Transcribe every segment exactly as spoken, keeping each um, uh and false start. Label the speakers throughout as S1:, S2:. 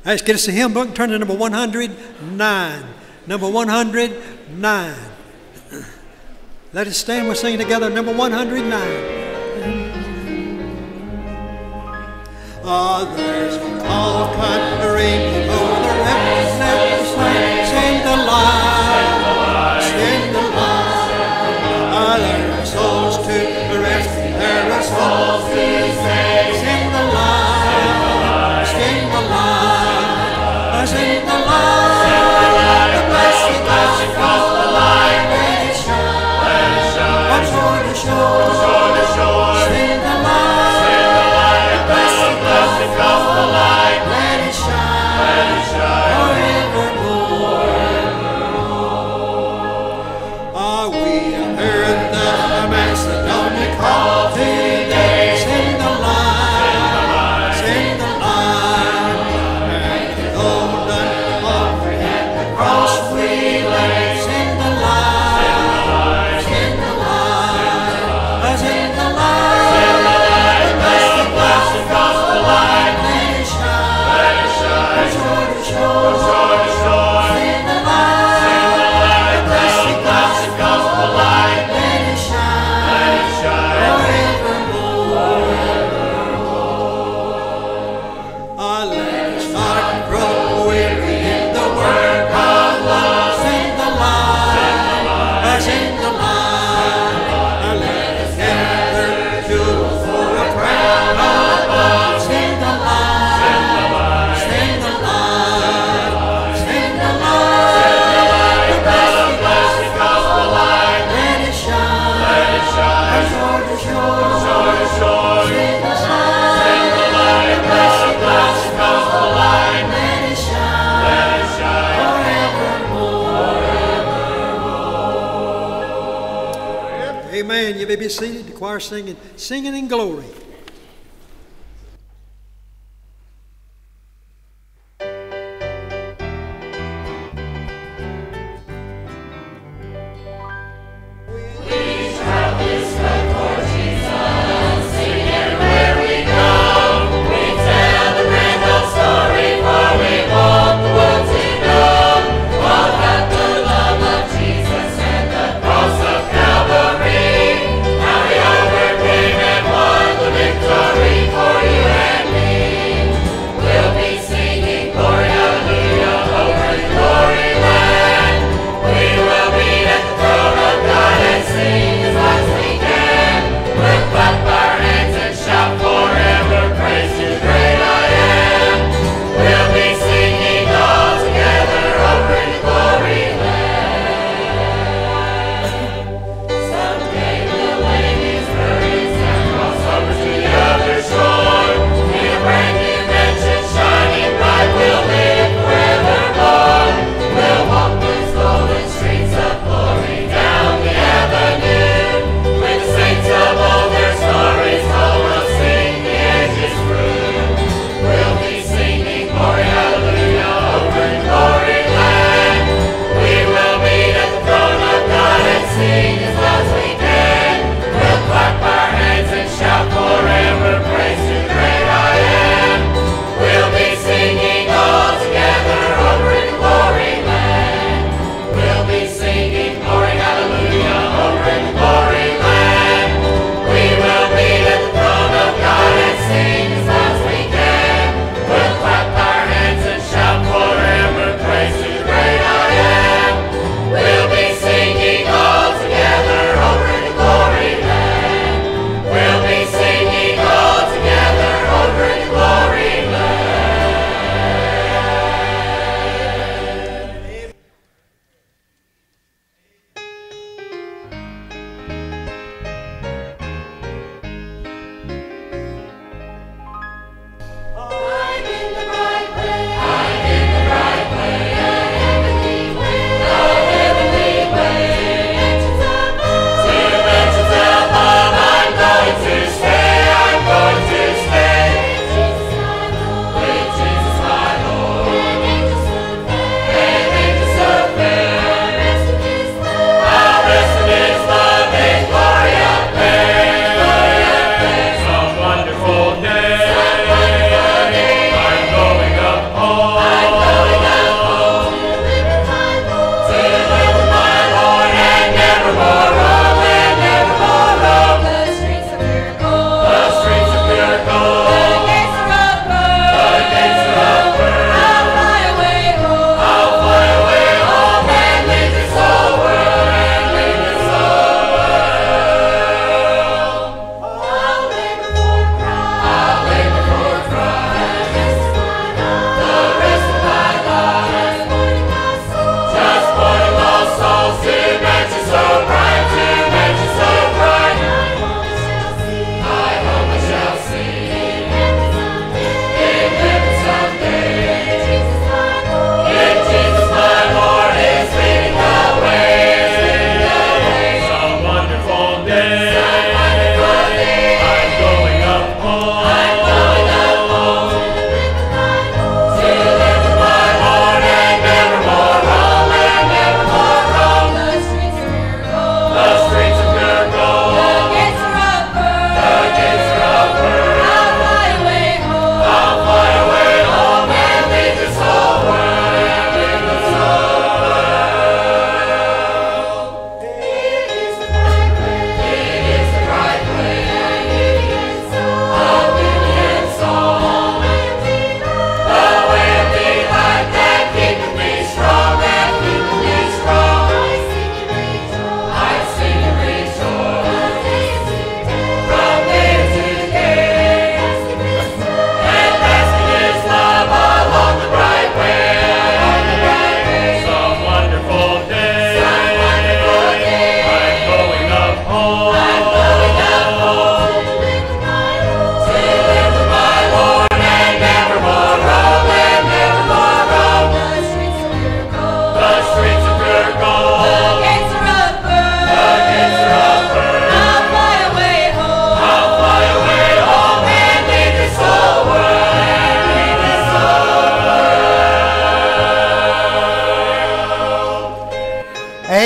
S1: Let's get us a hymn book and turn to number one hundred nine. Number one hundred nine. Let us stand. We're singing together number one hundred nine. Others call country over the remnant slain. Sing the line, sing the line. There are souls to rest, there are souls to save. Sing the line, sing the line, sing the line. The blessed blessed across the line, let it shine, let it shine. From shore to shore, shore to shore. Sing the line, sing the line. The blessed blessed across the line, let it shine, let it shine. Forevermore, forevermore. Ah, we have heard the Macedonia call today. Sing the line, sing the line. And the golden offering at the cross we lay. Sing the line, sing the line, sing the line. The blessed, blessed across the line, let it shine, let it shine. From shore to shore, shore to shore. Sing the line, sing the line. The blessed, blessed across the line, let it shine, let it shine. Forevermore, forevermore. Ah, let us not grow weary in the work of love. Sing the line, sing the line. Ah, let us gather jewels for a crown above. Sing the line, sing the line, sing the line. The blessed, blessed across the line, let it shine, let it shine. From shore to shore, shore to shore. Sing the line, the blessed, blessed across the line, let it shine, let it shine. Forevermore, forevermore. Amen. You may be seated. The choir singing, singing in glory.
S2: Now we overcame and won the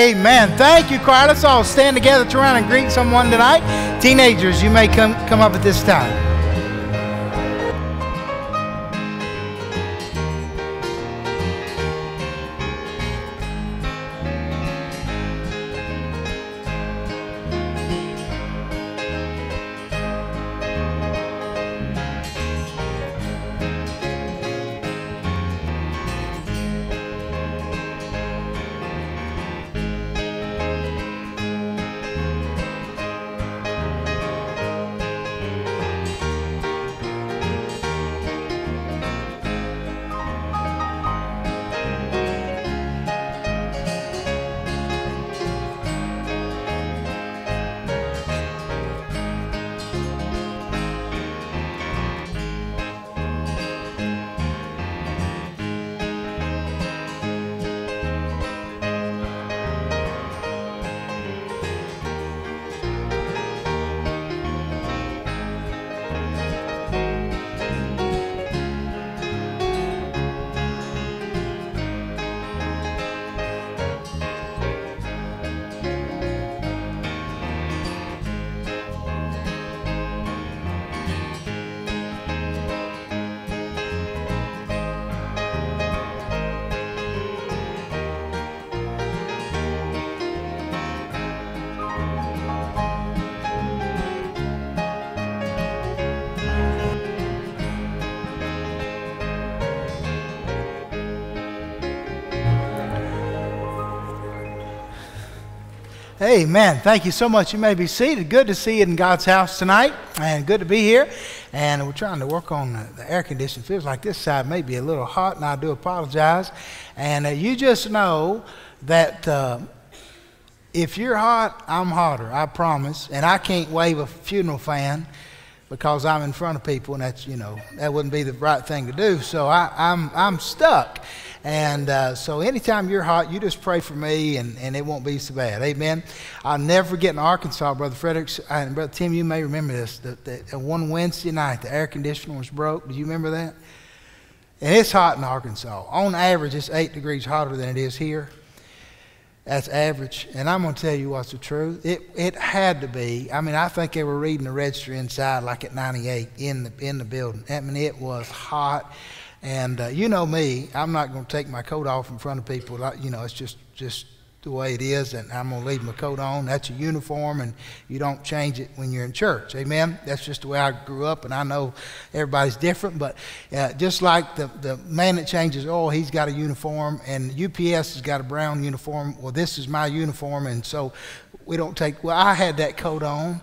S2: Amen. Thank you, choir. Let's all stand together, turn around and greet someone tonight. Teenagers, you may come, come up at this time. Amen. Thank you so much. You may be seated. Good to see you in God's house tonight, and good to be here. And we're trying to work on the, the air conditioning. Feels like this side may be a little hot, and I do apologize. And uh, you just know that uh, if you're hot, I'm hotter. I promise. And I can't wave a funeral fan because I'm in front of people, and that's, you know, that wouldn't be the right thing to do. So I, I'm I'm stuck. And uh, so anytime you're hot, you just pray for me, and, and it won't be so bad. Amen. I'll never forget in Arkansas, Brother Fredericks, and Brother Tim, you may remember this, that, that one Wednesday night, the air conditioner was broke. Do you remember that? And it's hot in Arkansas. On average, it's eight degrees hotter than it is here. That's average. And I'm going to tell you what's the truth. It it had to be. I mean, I think they were reading the register inside like at ninety-eight in the, in the building. I mean, it was hot. And uh, you know me, I'm not going to take my coat off in front of people. You know, it's just, just the way it is, and I'm going to leave my coat on. That's a uniform, and you don't change it when you're in church. Amen? That's just the way I grew up, and I know everybody's different. But uh, just like the, the man that changes oil, he's got a uniform, and U P S has got a brown uniform. Well, this is my uniform, and so we don't take, well, I had that coat on.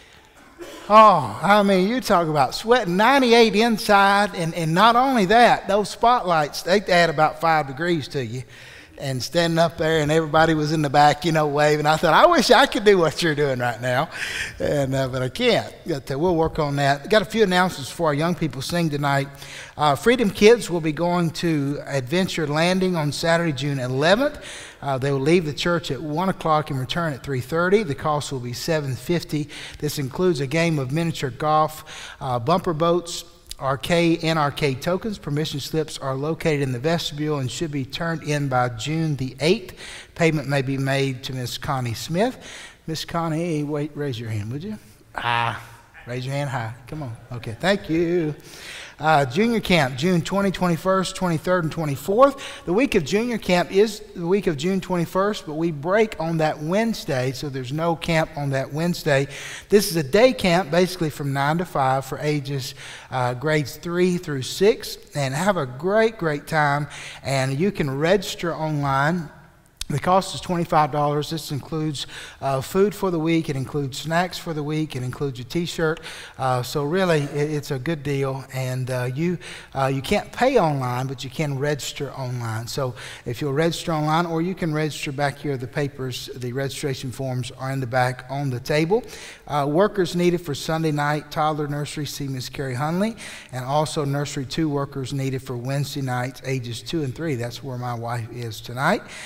S2: Oh, I mean, you talk about sweating, ninety-eight inside, and, and not only that, those spotlights, they add about five degrees to you. And standing up there, and everybody was in the back, you know, waving. I thought, I wish I could do what you're doing right now, and uh, but I can't. But, uh, we'll work on that. Got a few announcements for our young people sing tonight. Uh, Freedom Kids will be going to Adventure Landing on Saturday, June eleventh. Uh, they will leave the church at one o'clock and return at three thirty. The cost will be seven dollars and fifty cents. This includes a game of miniature golf, uh, bumper boats, arcade and arcade tokens. Permission slips are located in the vestibule and should be turned in by June the eighth. Payment may be made to Miss Connie Smith. Miss Connie, wait, raise your hand, would you? Ah, raise your hand high. Come on. Okay, thank you. Uh, junior camp, June twentieth, twenty-first, twenty-third, and twenty-fourth. The week of junior camp is the week of June twenty-first, but we break on that Wednesday, so there's no camp on that Wednesday. This is a day camp, basically from nine to five for ages uh, grades three through six, and have a great, great time. And you can register online. The cost is twenty-five dollars. This includes uh, food for the week. It includes snacks for the week. It includes your T-shirt. Uh, so really, it, it's a good deal. And uh, you uh, you can't pay online, but you can register online. So if you'll register online, or you can register back here. The papers, the registration forms are in the back on the table. Uh, workers needed for Sunday night toddler nursery, see Miss Carrie Hunley, and also nursery two workers needed for Wednesday nights, ages two and three. That's where my wife is tonight. And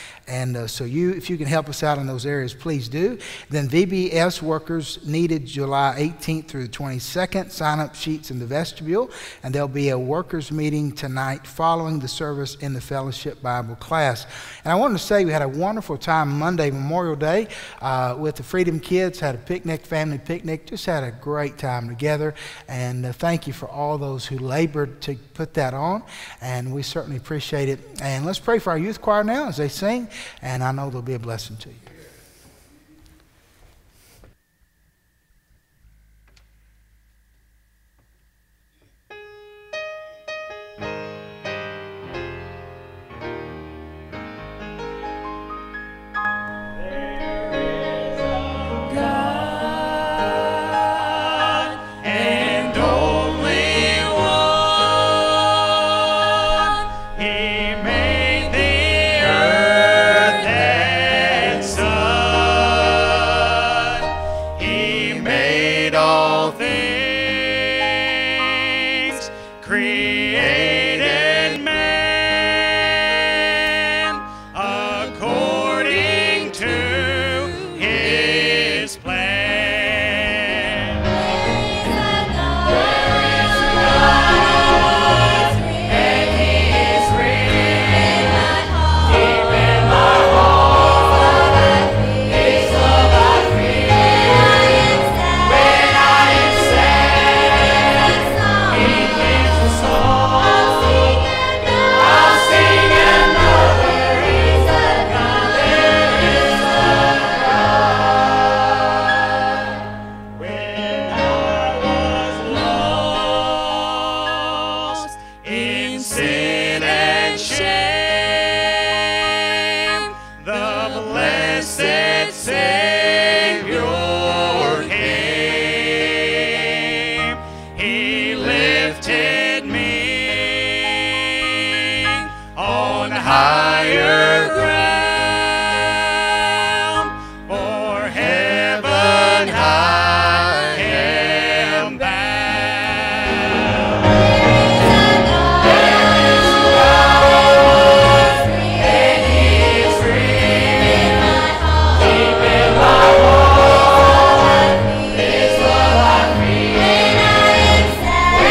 S2: And uh, so you, if you can help us out in those areas, please do. Then V B S workers needed July eighteenth through the twenty-second. Sign-up sheets in the vestibule. And there'll be a workers meeting tonight following the service in the Fellowship Bible class. And I wanted to say we had a wonderful time Monday, Memorial Day, uh, with the Freedom Kids. Had a picnic, family picnic. Just had a great time together. And uh, thank you for all those who labored to put that on. And we certainly appreciate it. And let's pray for our youth choir now as they sing. And I know they'll be a blessing to you.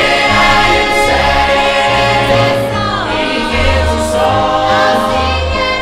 S3: I'll sing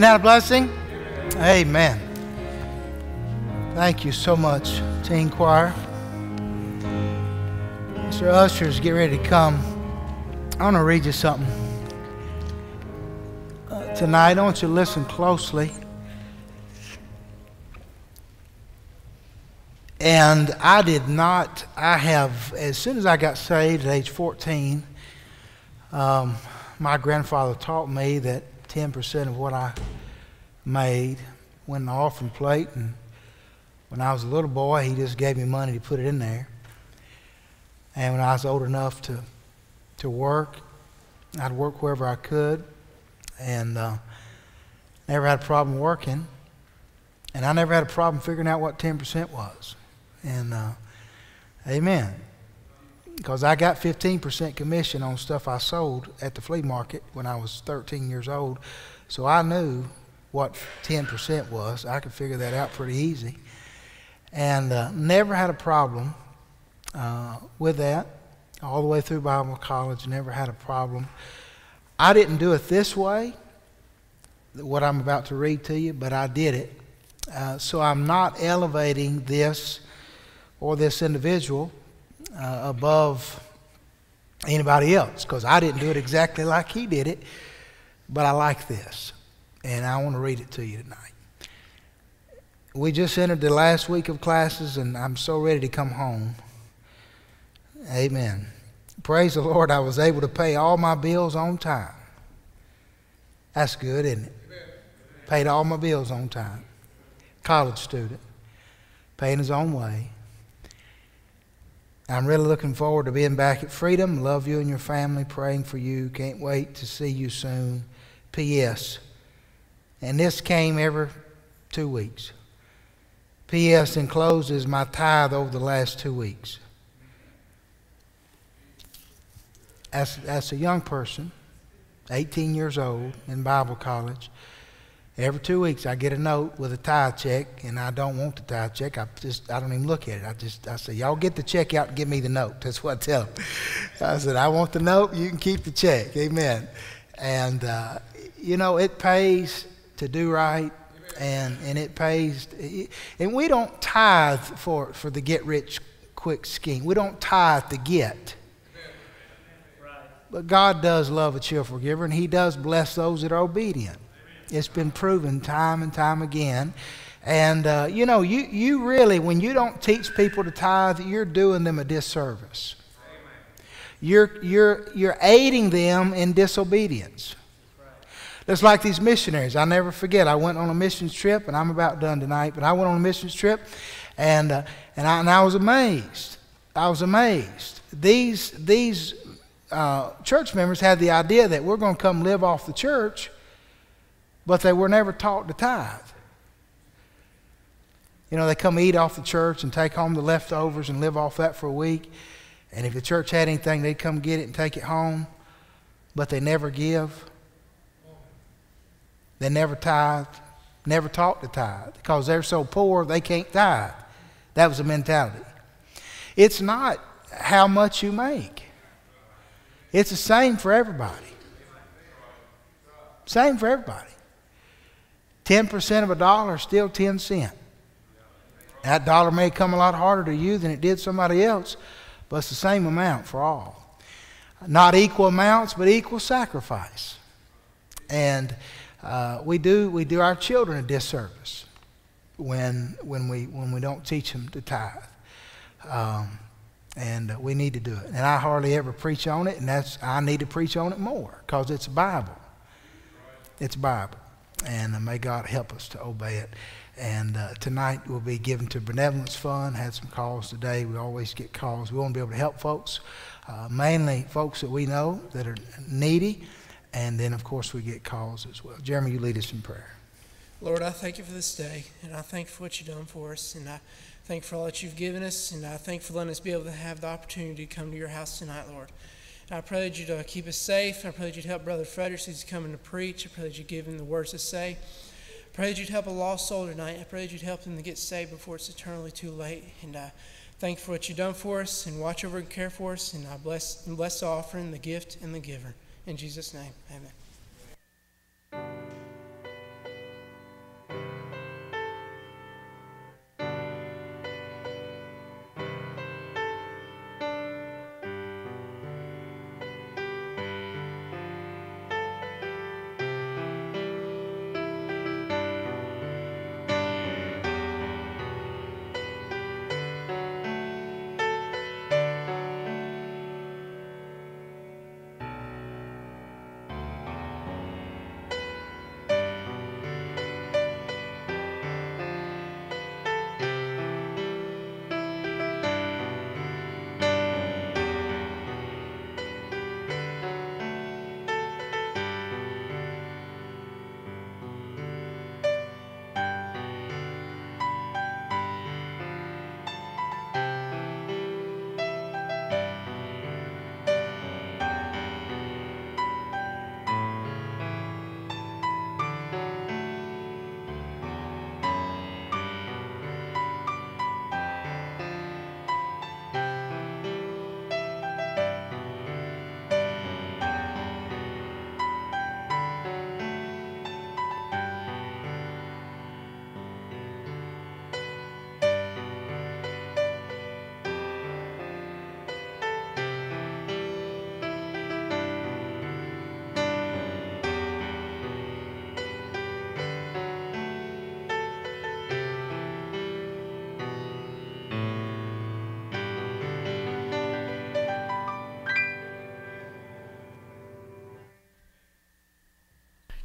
S2: that a blessing? Amen. Thank you so much, Teen Choir. Mister Ushers, get ready to come. I want to read you something. Uh, tonight, I want you to listen closely. And I did not, I have, as soon as I got saved at age fourteen, um, my grandfather taught me that ten percent of what I made went in the offering plate. And when I was a little boy, he just gave me money to put it in there. And when I was old enough to, to work, I'd work wherever I could. And uh, never had a problem working. And I never had a problem figuring out what ten percent was. And uh, amen. Because I got fifteen percent commission on stuff I sold at the flea market when I was thirteen years old. So I knew what ten percent was. I could figure that out pretty easy. And uh, never had a problem uh, with that. All the way through Bible college, never had a problem. I didn't do it this way, what I'm about to read to you, but I did it. Uh, so I'm not elevating this or this individual uh, above anybody else, because I didn't do it exactly like he did it, but I like this, and I want to read it to you tonight. We just entered the last week of classes, and I'm so ready to come home. Amen. Praise the Lord, I was able to pay all my bills on time. That's good, isn't it? Paid all my bills on time. College student, paying his own way. I'm really looking forward to being back at Freedom. Love you and your family. Praying for you. Can't wait to see you soon. P S And this came every two weeks. P S enclosed is my tithe over the last two weeks. As, as a young person, eighteen years old, in Bible college, every two weeks I get a note with a tithe check, and I don't want the tithe check. I just I don't even look at it. I just I say, y'all get the check out and give me the note. That's what I tell them. I said, I want the note. You can keep the check. Amen. And uh, you know, it pays to do right, and and it pays. And we don't tithe for for the get rich quick scheme. We don't tithe to get. But God does love a cheerful giver, and He does bless those that are obedient. It's been proven time and time again. And, uh, you know, you, you really, when you don't teach people to tithe, you're doing them a disservice. You're, you're, you're aiding them in disobedience. Just like these missionaries. I'll never forget, I went on a missions trip, and I'm about done tonight, but I went on a missions trip, and, uh, and, I, and I was amazed. I was amazed. These, these uh, church members had the idea that we're going to come live off the church, but they were never taught to tithe. You know, they come eat off the church and take home the leftovers and live off that for a week. And if the church had anything, they'd come get it and take it home. But they never give. They never tithe, never taught to tithe. Because they're so poor, they can't tithe. That was the mentality. It's not how much you make. It's the same for everybody. Same for everybody. ten percent of a dollar is still ten cents. That dollar may come a lot harder to you than it did somebody else, but it's the same amount for all. Not equal amounts, but equal sacrifice. And uh, we do we do our children a disservice when when we when we don't teach them to tithe. Um, and uh, we need to do it. And I hardly ever preach on it, and that's I need to preach on it more because it's Bible. It's Bible. And uh, may God help us to obey it. And uh, tonight we'll be given to Benevolence Fund. Had some calls today. We always get calls. We want to be able to help folks, uh, mainly folks that we know that are needy. And then, of course, we get calls as well. Jeremy, you lead us in prayer.
S3: Lord, I thank you for this day, and I thank you for what you've done for us, and I thank you for all that you've given us, and I thank you for letting us be able to have the opportunity to come to your house tonight, Lord. And I pray that you'd uh, keep us safe. I pray that you'd help Brother Fredericks as he's coming to preach. I pray that you'd give him the words to say. I pray that you'd help a lost soul tonight. I pray that you'd help him to get saved before it's eternally too late. And I thank you for what you've done for us, and watch over and care for us. And I bless, and bless the offering, the gift, and the giver. In Jesus' name, amen.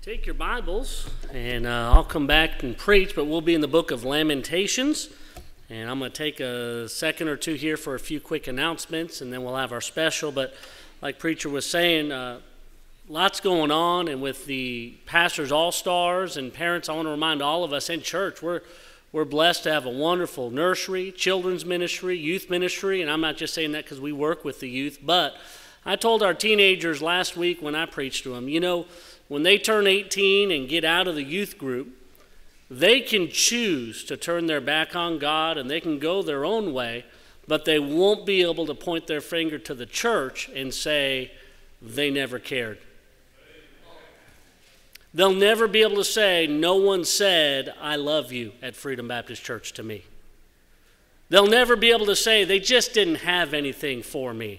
S4: Take your Bibles, and uh, I'll come back and preach, but we'll be in the book of Lamentations, and I'm going to take a second or two here for a few quick announcements, and then we'll have our special. But like Preacher was saying, uh, lots going on, and with the Pastors All-Stars and parents, I want to remind all of us in church, we're we're blessed to have a wonderful nursery, children's ministry, youth ministry, and I'm not just saying that because we work with the youth, but I told our teenagers last week when I preached to them, you know, when they turn eighteen and get out of the youth group, they can choose to turn their back on God and they can go their own way, but they won't be able to point their finger to the church and say they never cared. They'll never be able to say, no one said, I love you at Freedom Baptist Church to me. They'll never be able to say, they just didn't have anything for me.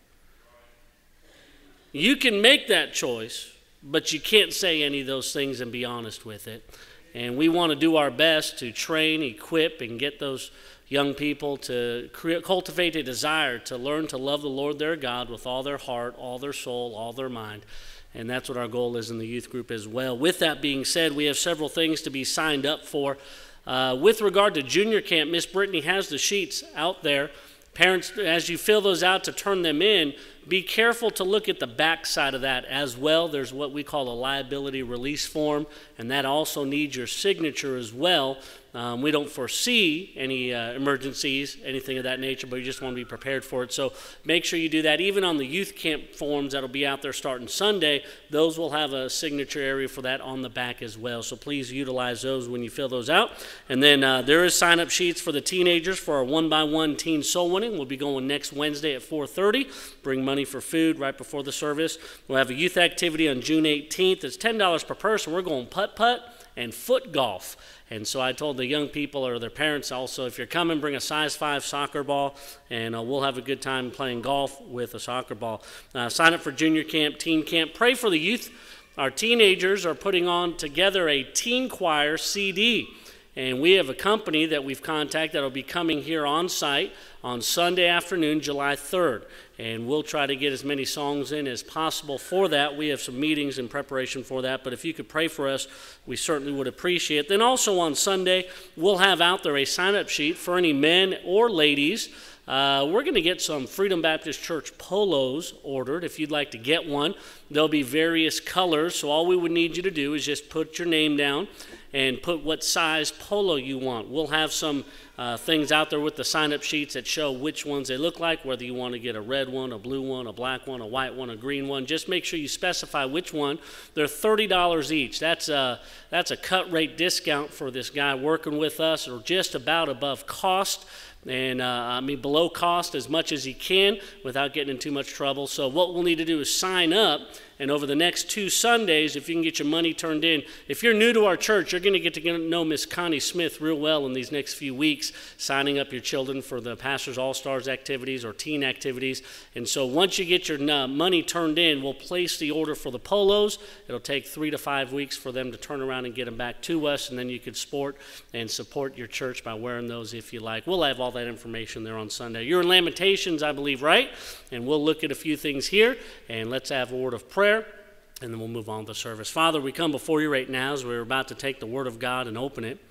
S4: You can make that choice, but you can't say any of those things and be honest with it. And we want to do our best to train, equip, and get those young people to create, cultivate a desire to learn to love the Lord their God with all their heart, all their soul, all their mind. And that's what our goal is in the youth group as well. With that being said, we have several things to be signed up for. Uh, with regard to junior camp, Miss Brittany has the sheets out there. Parents, as you fill those out to turn them in, be careful to look at the back side of that as well. There's what we call a liability release form, and that also needs your signature as well. Um, we don't foresee any uh, emergencies, anything of that nature, but you just want to be prepared for it. So make sure you do that. Even on the youth camp forms that will be out there starting Sunday, those will have a signature area for that on the back as well. So please utilize those when you fill those out. And then uh, there is sign-up sheets for the teenagers for our one-by-one teen soul winning. We'll be going next Wednesday at four thirty. Bring money for food right before the service. We'll have a youth activity on June eighteenth. It's ten dollars per person. We're going putt-putt and foot golf. And so I told the young people or their parents also, if you're coming, bring a size five soccer ball, and uh, we'll have a good time playing golf with a soccer ball. Uh, sign up for junior camp, teen camp. Pray for the youth. Our teenagers are putting on together a teen choir C D. And we have a company that we've contacted that will be coming here on site on Sunday afternoon, July third. And we'll try to get as many songs in as possible for that. We have some meetings in preparation for that, but if you could pray for us, we certainly would appreciate it. Then also on Sunday, we'll have out there a sign-up sheet for any men or ladies. Uh, we're going to get some Freedom Baptist Church polos ordered if you'd like to get one. There'll be various colors, so all we would need you to do is just put your name down and put what size polo you want. We'll have some uh, things out there with the sign-up sheets that show which ones they look like, whether you want to get a red one, a blue one, a black one, a white one, a green one. Just make sure you specify which one. They're thirty dollars each. That's a, that's a cut rate discount for this guy working with us, or just about above cost. And uh, I mean below cost as much as he can without getting in too much trouble. So what we'll need to do is sign up, and over the next two Sundays, if you can get your money turned in, if you're new to our church, you're going to get to get to know Miss Connie Smith real well in these next few weeks, signing up your children for the Pastors All-Stars activities or teen activities. And so once you get your uh, money turned in, we'll place the order for the polos. It'll take three to five weeks for them to turn around and get them back to us, and then you can sport and support your church by wearing those if you like. We'll have all that information there on Sunday. You're in Lamentations, I believe, right? And we'll look at a few things here, and let's have a word of prayer, and then we'll move on to the service. Father, we come before you right now as we're about to take the Word of God and open it.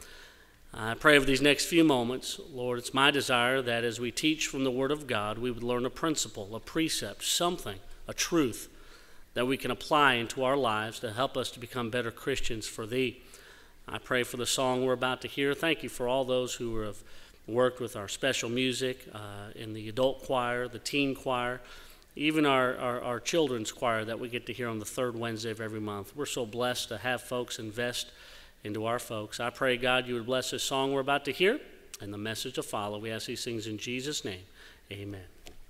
S4: I pray over these next few moments, Lord, it's my desire that as we teach from the Word of God, we would learn a principle, a precept, something, a truth that we can apply into our lives to help us to become better Christians for Thee. I pray for the song we're about to hear. Thank you for all those who have worked with our special music uh, in the adult choir, the teen choir, even our, our, our children's choir that we get to hear on the third Wednesday of every month. We're so blessed to have folks invest into our folks. I pray, God, you would bless this song we're about to hear and the message to follow. We ask these things in Jesus' name. Amen.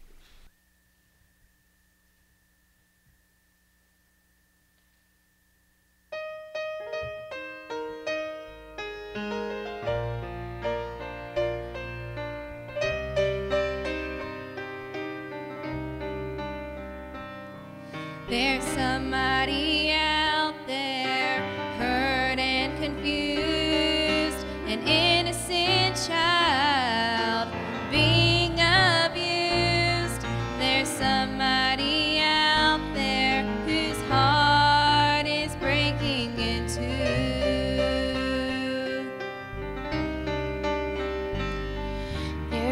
S5: There's somebody out there hurt and confused, an innocent child being abused. There's somebody out there whose heart is breaking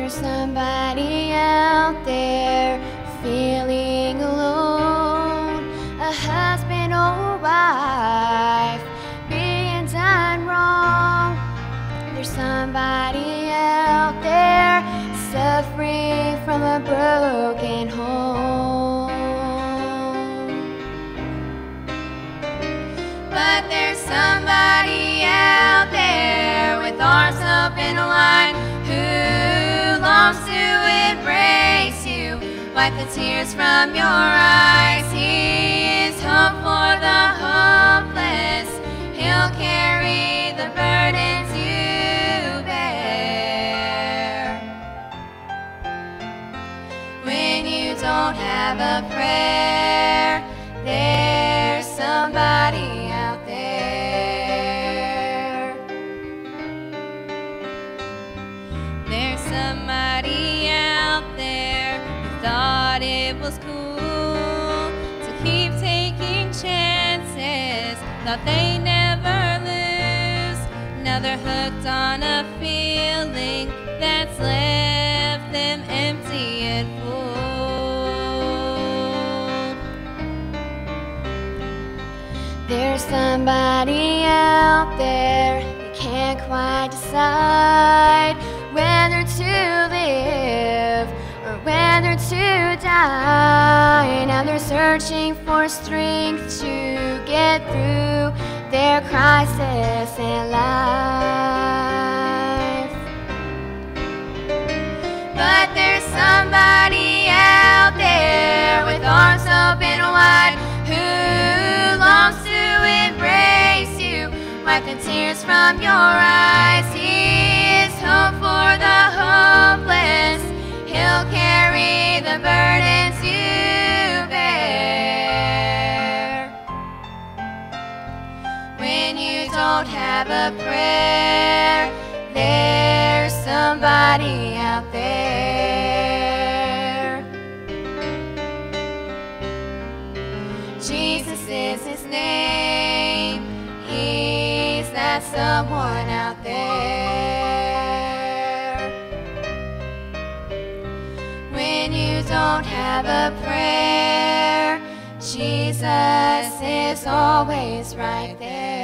S5: There's somebody out there feeling alone, a husband or wife being done wrong. There's somebody out there suffering from a broken home. But there's somebody out there with arms open wide who longs to embrace you, wipe the tears from your eyes. He is hope for the hopeless. He'll carry the burdens you bear. When you don't have a prayer, there's somebody out there. There's somebody out there who thought it was cool to keep taking chances, thought they never lose. Now they're hooked on a feeling that's left them empty and full. There's somebody out there who can't quite decide whether to live or whether to die. Now they're searching for strength to get through their crisis in life. But there's somebody out there with arms open wide who longs to embrace you, wipe the tears from your eyes. He is hope for the hopeless. He'll carry the burdens you bear. When you don't have a prayer, there's somebody out there. Jesus is his name. He's that someone out there. When you don't have a prayer, Jesus is always right there.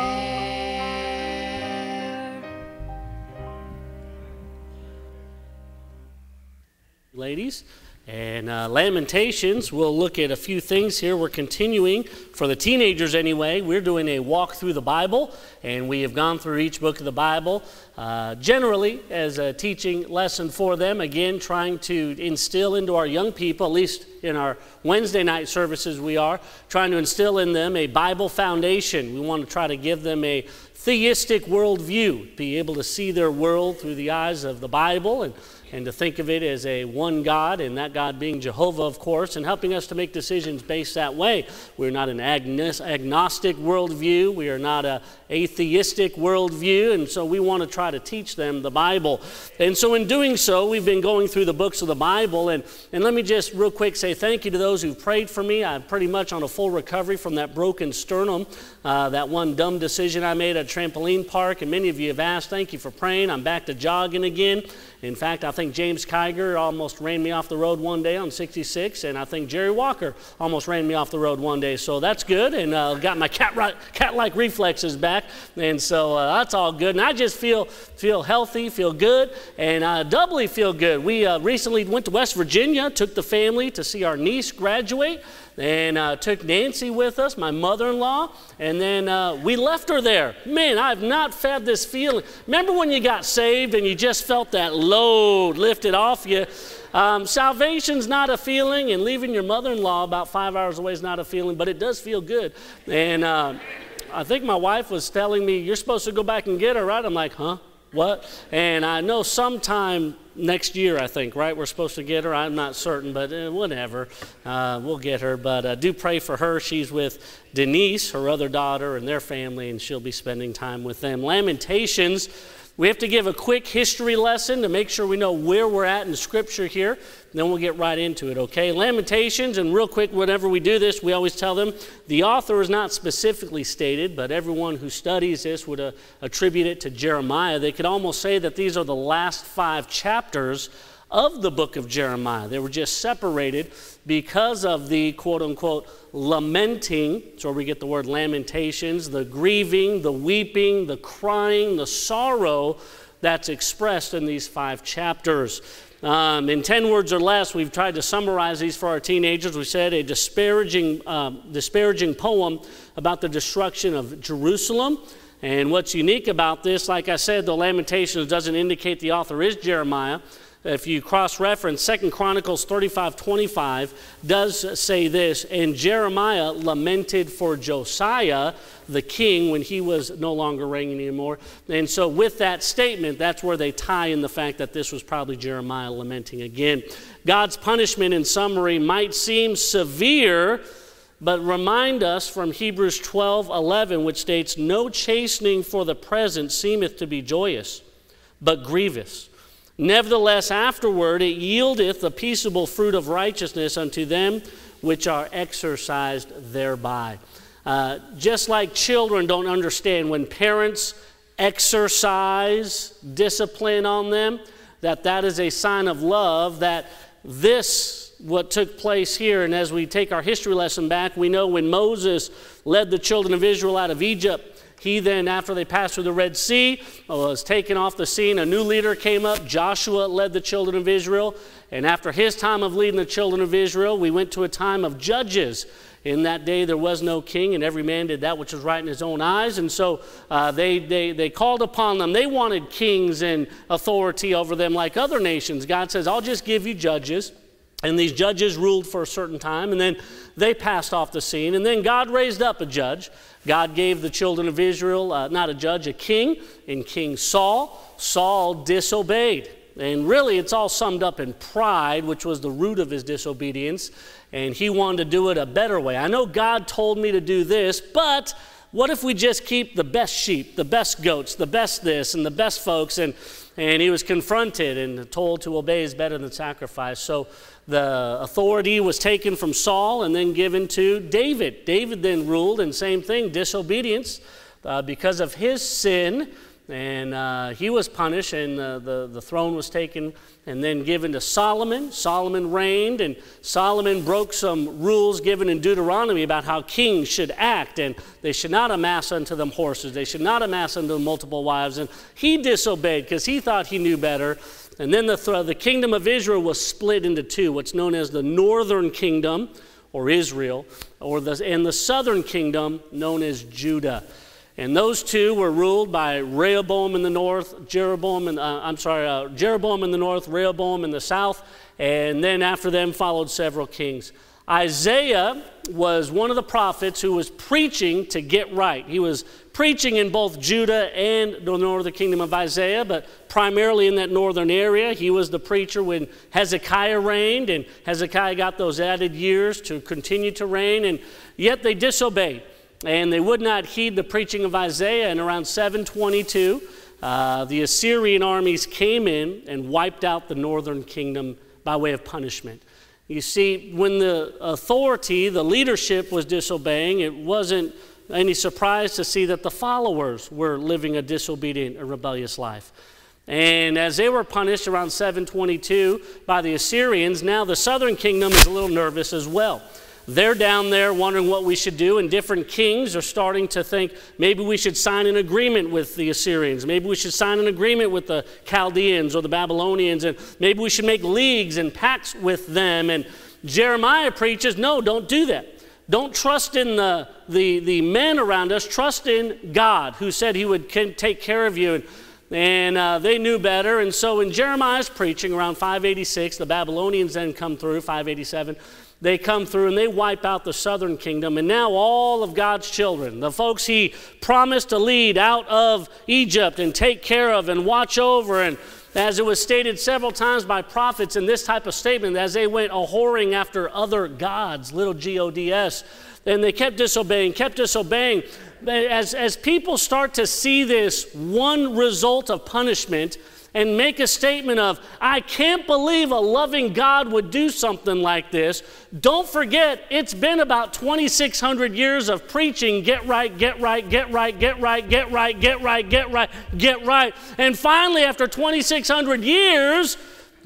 S4: Ladies, and uh, Lamentations, we'll look at a few things here. We're continuing, for the teenagers anyway, we're doing a walk through the Bible, and we have gone through each book of the Bible, uh, generally as a teaching lesson for them, again, trying to instill into our young people, at least in our Wednesday night services we are, trying to instill in them a Bible foundation. We want to try to give them a theistic worldview, be able to see their world through the eyes of the Bible, and and to think of it as a one God, and that God being Jehovah, of course, and helping us to make decisions based that way. We're not an agnostic worldview. We are not an atheistic worldview, and so we want to try to teach them the Bible. And so in doing so, we've been going through the books of the Bible, and, and let me just real quick say thank you to those who prayed for me. I'm pretty much on a full recovery from that broken sternum, uh, that one dumb decision I made at a trampoline park, and many of you have asked, thank you for praying. I'm back to jogging again. In fact, I think James Kiger almost ran me off the road one day on sixty-six, and I think Jerry Walker almost ran me off the road one day. So that's good, and uh, got my cat cat-like reflexes back, and so uh, that's all good. And I just feel feel healthy, feel good, and uh, doubly feel good. We uh, recently went to West Virginia, took the family to see our niece graduate, and uh, took Nancy with us, my mother-in-law, and then uh, we left her there. Man, I've not had this feeling. Remember when you got saved and you just felt that load lifted off you? Um, salvation's not a feeling, and leaving your mother-in-law about five hours away is not a feeling, but it does feel good. And uh, I think my wife was telling me, you're supposed to go back and get her, right? I'm like, huh? What? And I know sometime next year, I think, right? We're supposed to get her. I'm not certain, but uh, whatever. Uh, we'll get her. But uh, do pray for her. She's with Denise, her other daughter, and their family, and she'll be spending time with them. Lamentations. We have to give a quick history lesson to make sure we know where we're at in Scripture here. Then we'll get right into it, okay? Lamentations, and real quick, whenever we do this, we always tell them the author is not specifically stated, but everyone who studies this would uh, attribute it to Jeremiah. They could almost say that these are the last five chapters of the book of Jeremiah. They were just separated because of the quote-unquote lamenting. That's where we get the word lamentations, the grieving, the weeping, the crying, the sorrow that's expressed in these five chapters. Um, in ten words or less, we've tried to summarize these for our teenagers. We said a disparaging, uh, disparaging poem about the destruction of Jerusalem. And what's unique about this, like I said, the Lamentations doesn't indicate the author is Jeremiah. If you cross-reference, Second Chronicles thirty-five twenty-five does say this, and Jeremiah lamented for Josiah, the king, when he was no longer reigning anymore. And so with that statement, that's where they tie in the fact that this was probably Jeremiah lamenting again. God's punishment, in summary, might seem severe, but remind us from Hebrews twelve eleven, which states, no chastening for the present seemeth to be joyous, but grievous. Nevertheless, afterward it yieldeth the peaceable fruit of righteousness unto them which are exercised thereby. Uh, just like children don't understand when parents exercise discipline on them, that that is a sign of love, that this, what took place here, and as we take our history lesson back, we know when Moses led the children of Israel out of Egypt, he then, after they passed through the Red Sea, was taken off the scene. A new leader came up. Joshua led the children of Israel. And after his time of leading the children of Israel, we went to a time of judges. In that day there was no king, and every man did that which was right in his own eyes. And so uh, they, they, they called upon them. They wanted kings and authority over them like other nations. God says, I'll just give you judges. And these judges ruled for a certain time, and then they passed off the scene. And then God raised up a judge. God gave the children of Israel, uh, not a judge, a king, in King Saul. Saul disobeyed. And really, it's all summed up in pride, which was the root of his disobedience. And he wanted to do it a better way. I know God told me to do this, but what if we just keep the best sheep, the best goats, the best this, and the best folks? And, and he was confronted and told to obey is better than sacrifice. So the authority was taken from Saul and then given to David. David then ruled, and same thing, disobedience uh, because of his sin. And uh, he was punished, and uh, the, the throne was taken and then given to Solomon. Solomon reigned, and Solomon broke some rules given in Deuteronomy about how kings should act, and they should not amass unto them horses. They should not amass unto them multiple wives. And he disobeyed because he thought he knew better. And then the, th the kingdom of Israel was split into two, what's known as the northern kingdom, or Israel, or the, and the southern kingdom, known as Judah. And those two were ruled by Rehoboam in the north, Jeroboam, in, uh, I'm sorry, uh, Jeroboam in the north, Rehoboam in the south, and then after them followed several kings. Isaiah was one of the prophets who was preaching to get right. He was preaching in both Judah and the northern kingdom of Isaiah, but primarily in that northern area. He was the preacher when Hezekiah reigned, and Hezekiah got those added years to continue to reign, and yet they disobeyed. And they would not heed the preaching of Isaiah. And around seven twenty-two, uh, the Assyrian armies came in and wiped out the northern kingdom by way of punishment. You see, when the authority, the leadership was disobeying, it wasn't any surprise to see that the followers were living a disobedient or rebellious life. And as they were punished around seven twenty-two by the Assyrians, now the southern kingdom is a little nervous as well. They're down there wondering what we should do, and different kings are starting to think maybe we should sign an agreement with the Assyrians. Maybe we should sign an agreement with the Chaldeans or the Babylonians, and maybe we should make leagues and pacts with them. And Jeremiah preaches, no, don't do that. Don't trust in the, the, the men around us. Trust in God, who said he would take care of you. And, and uh, they knew better. And so in Jeremiah's preaching around five eighty-six, the Babylonians then come through, five eighty-seven. They come through and they wipe out the southern kingdom. And now all of God's children, the folks he promised to lead out of Egypt and take care of and watch over, and as it was stated several times by prophets in this type of statement, as they went a-whoring after other gods, little G O D S, and they kept disobeying, kept disobeying. As, as people start to see this one result of punishment and make a statement of, I can't believe a loving God would do something like this, don't forget, it's been about twenty-six hundred years of preaching, get right, get right, get right, get right, get right, get right, get right, get right. And finally, after twenty-six hundred years,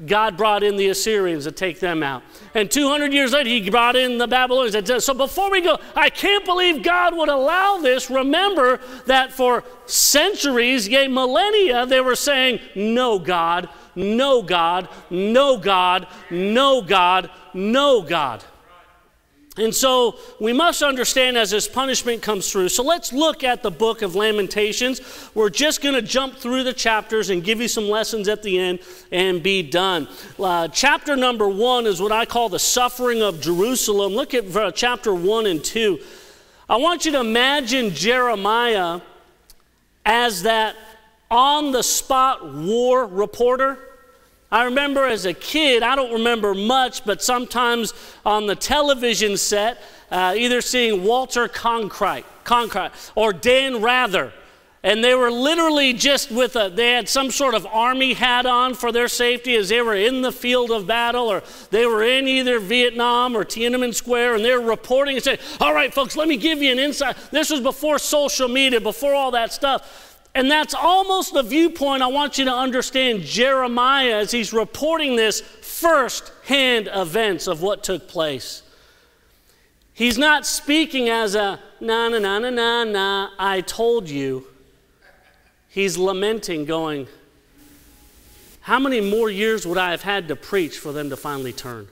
S4: God brought in the Assyrians to take them out. And two hundred years later, he brought in the Babylonians. So before we go, I can't believe God would allow this. Remember that for centuries, yea, millennia, they were saying, no God, no God, no God, no God, no God. And so we must understand as this punishment comes through. So let's look at the book of Lamentations. We're just going to jump through the chapters and give you some lessons at the end and be done. Uh, chapter number one is what I call the suffering of Jerusalem. Look at uh, chapter one and two. I want you to imagine Jeremiah as that on-the-spot war reporter. I remember as a kid, I don't remember much, but sometimes on the television set, uh, either seeing Walter Cronkite, Cronkite or Dan Rather, and they were literally just with a, they had some sort of army hat on for their safety as they were in the field of battle, or they were in either Vietnam or Tiananmen Square, and they were reporting and saying, all right, folks, let me give you an insight. This was before social media, before all that stuff. And that's almost the viewpoint I want you to understand Jeremiah as he's reporting this first-hand events of what took place. He's not speaking as a, na, na, na, na, na, na, I told you. He's lamenting, going, how many more years would I have had to preach for them to finally turn?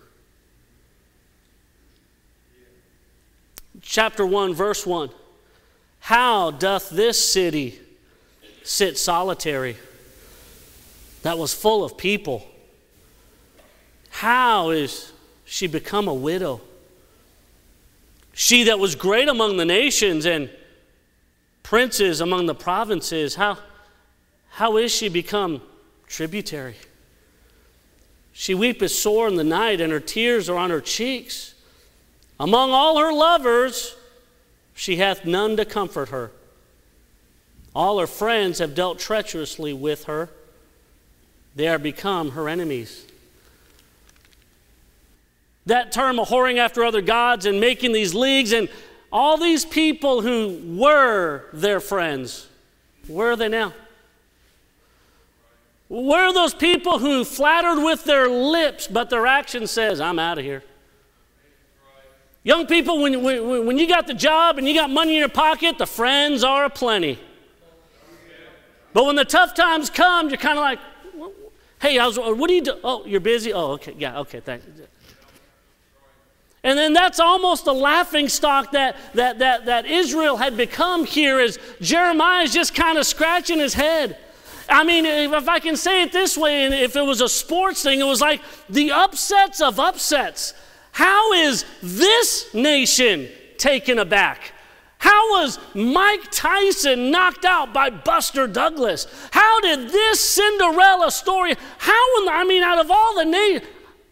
S4: Chapter one, verse one. How doth this city sit solitary, that was full of people? How is she become a widow? She that was great among the nations and princes among the provinces, how, how is she become tributary? She weepeth sore in the night, and her tears are on her cheeks. Among all her lovers, she hath none to comfort her. All her friends have dealt treacherously with her. They are become her enemies. That term of whoring after other gods and making these leagues, and all these people who were their friends, where are they now? Where are those people who flattered with their lips, but their action says, I'm out of here? Young people, when, when, when you got the job and you got money in your pocket, the friends are aplenty. But when the tough times come, you're kind of like, hey, I was, what do you do? Oh, you're busy? Oh, okay, yeah, okay, thanks. And then that's almost the laughing stock that, that, that, that Israel had become here, as Jeremiah is just kind of scratching his head. I mean, if I can say it this way, and if it was a sports thing, it was like the upsets of upsets. How is this nation taken aback? How was Mike Tyson knocked out by Buster Douglas? How did this Cinderella story, how, in the, I mean, out of all the nations,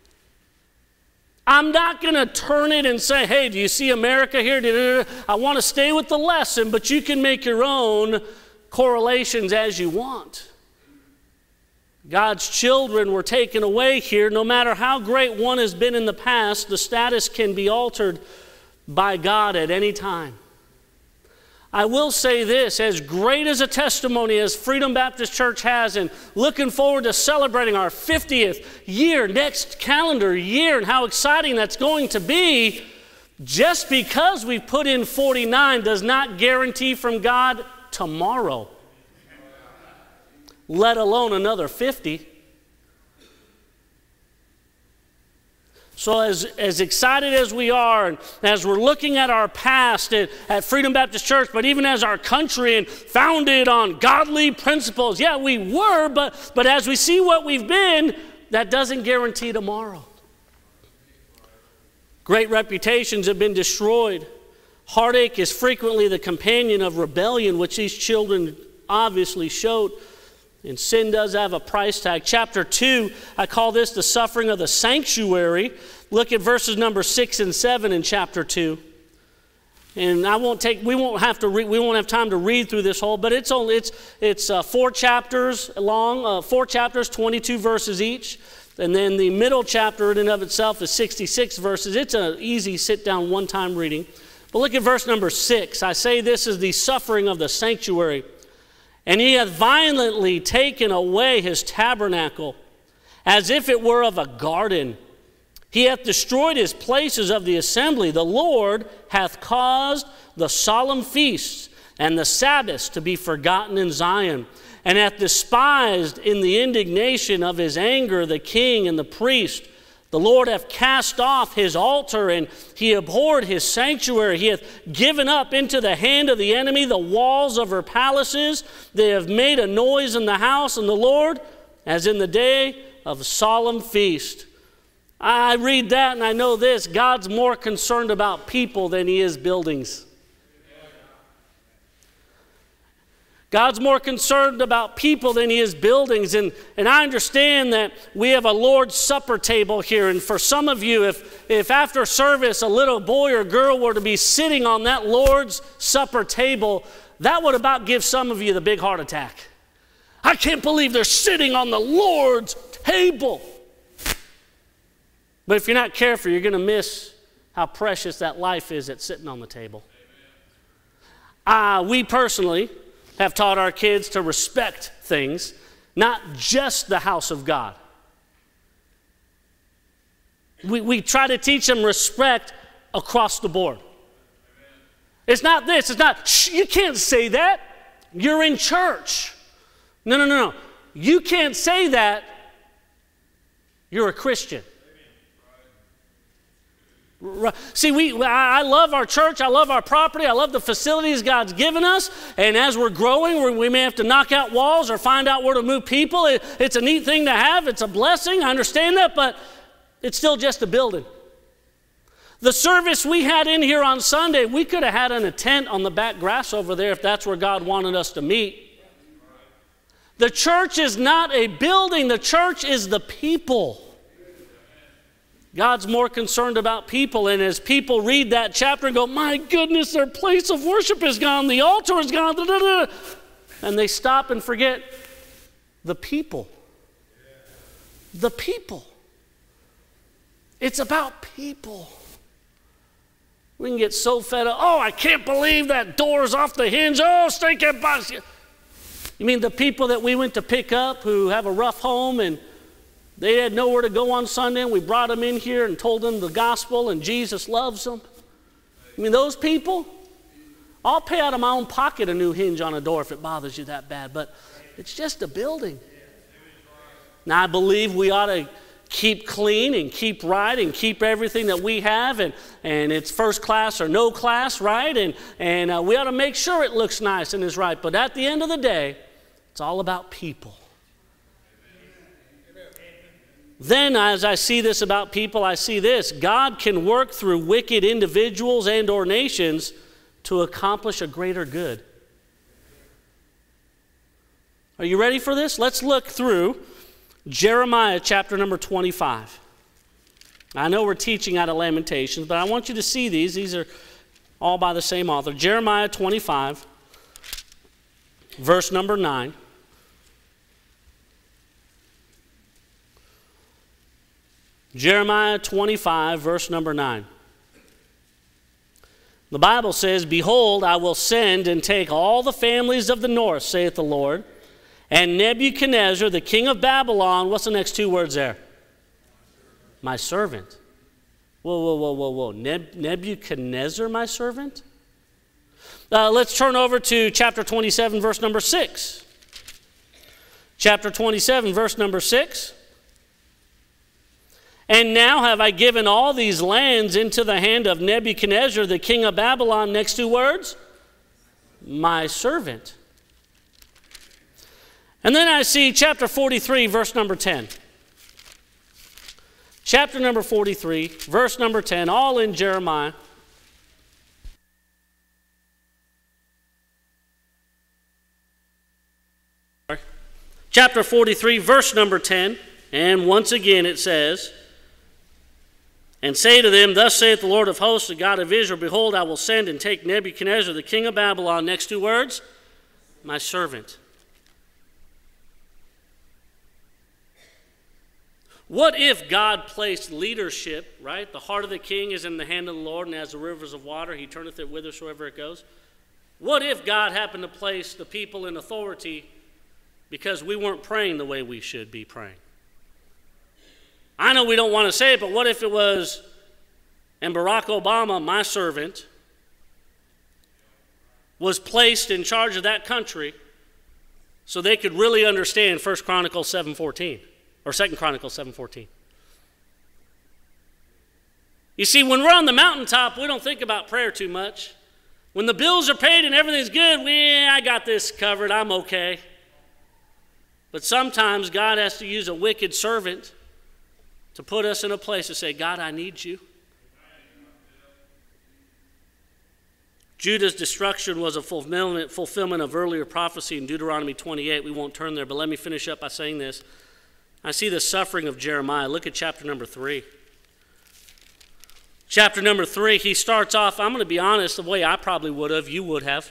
S4: I'm not going to turn it and say, hey, do you see America here? I want to stay with the lesson, but you can make your own correlations as you want. God's children were taken away here. No matter how great one has been in the past, the status can be altered by God at any time. I will say this, as great as a testimony as Freedom Baptist Church has, and looking forward to celebrating our fiftieth year next calendar year, and how exciting that's going to be, just because we've put in forty-nine does not guarantee from God tomorrow, let alone another fifty. So as, as excited as we are, and as we're looking at our past at, at Freedom Baptist Church, but even as our country and founded on godly principles, yeah, we were, but, but as we see what we've been, that doesn't guarantee tomorrow. Great reputations have been destroyed. Heartache is frequently the companion of rebellion, which these children obviously showed. And sin does have a price tag. Chapter two, I call this the suffering of the sanctuary. Look at verses number six and seven in chapter two. And I won't take, we won't have to, re, we won't have time to read through this whole, but it's only, it's, it's uh, four chapters long, uh, four chapters, twenty-two verses each. And then the middle chapter in and of itself is sixty-six verses. It's an easy sit-down one-time reading. But look at verse number six. I say this is the suffering of the sanctuary. And he hath violently taken away his tabernacle, as if it were of a garden. He hath destroyed his places of the assembly. The Lord hath caused the solemn feasts and the Sabbaths to be forgotten in Zion, and hath despised in the indignation of his anger the king and the priest. The Lord hath cast off his altar, and he abhorred his sanctuary. He hath given up into the hand of the enemy the walls of her palaces. They have made a noise in the house, and the Lord, as in the day of a solemn feast. I read that and I know this: God's more concerned about people than he is buildings. God's more concerned about people than he is buildings. And, and I understand that we have a Lord's Supper table here. And for some of you, if, if after service a little boy or girl were to be sitting on that Lord's Supper table, that would about give some of you the big heart attack. I can't believe they're sitting on the Lord's table. But if you're not careful, you're going to miss how precious that life is that's sitting on the table. Uh, we personally have taught our kids to respect things, not just the house of God. We, we try to teach them respect across the board. It's not this, it's not, shh, you can't say that. You're in church. No, no, no, no. You can't say that. You're a Christian. See, we, I love our church, I love our property, I love the facilities God's given us, and as we're growing, we may have to knock out walls or find out where to move people. It, it's a neat thing to have, it's a blessing, I understand that, but it's still just a building. The service we had in here on Sunday, we could have had in a tent on the back grass over there if that's where God wanted us to meet. The church is not a building, the church is the people. God's more concerned about people, and as people read that chapter and go, my goodness, their place of worship is gone, the altar is gone, da, da, da, and they stop and forget the people. The people. It's about people. We can get so fed up. Oh, I can't believe that door's off the hinge. Oh, stinking box. You mean the people that we went to pick up who have a rough home and they had nowhere to go on Sunday, and we brought them in here and told them the gospel and Jesus loves them? I mean, those people, I'll pay out of my own pocket a new hinge on a door if it bothers you that bad, but it's just a building. Now, I believe we ought to keep clean and keep right and keep everything that we have, and, and it's first class or no class, right? And, and uh, we ought to make sure it looks nice and is right, but at the end of the day, it's all about people. Then, as I see this about people, I see this: God can work through wicked individuals and or nations to accomplish a greater good. Are you ready for this? Let's look through Jeremiah chapter number twenty-five. I know we're teaching out of Lamentations, but I want you to see these. These are all by the same author. Jeremiah twenty-five, verse number nine. Jeremiah twenty-five, verse number nine. The Bible says, behold, I will send and take all the families of the north, saith the Lord, and Nebuchadnezzar, the king of Babylon, what's the next two words there? My servant. Whoa, whoa, whoa, whoa, whoa. Neb- Nebuchadnezzar, my servant? Uh, let's turn over to chapter twenty-seven, verse number six. Chapter twenty-seven, verse number six. And now have I given all these lands into the hand of Nebuchadnezzar, the king of Babylon. Next two words, my servant. And then I see chapter forty-three, verse number ten. Chapter number forty-three, verse number ten, all in Jeremiah. Chapter forty-three, verse number ten, and once again it says, and say to them, thus saith the Lord of hosts, the God of Israel, behold, I will send and take Nebuchadnezzar, the king of Babylon. Next two words, my servant. What if God placed leadership, right? The heart of the king is in the hand of the Lord, and as the rivers of water, he turneth it whithersoever it goes. What if God happened to place the people in authority because we weren't praying the way we should be praying? I know we don't want to say it, but what if it was, and Barack Obama, my servant, was placed in charge of that country so they could really understand First Chronicles seven fourteen, or Second Chronicles seven fourteen. You see, when we're on the mountaintop, we don't think about prayer too much. When the bills are paid and everything's good, we, I got this covered, I'm okay. But sometimes God has to use a wicked servant to put us in a place to say, God, I need you. Judah's destruction was a fulfillment, fulfillment of earlier prophecy in Deuteronomy twenty-eight. We won't turn there, but let me finish up by saying this. I see the suffering of Jeremiah. Look at chapter number three. Chapter number three, he starts off, I'm going to be honest, the way I probably would have, you would have.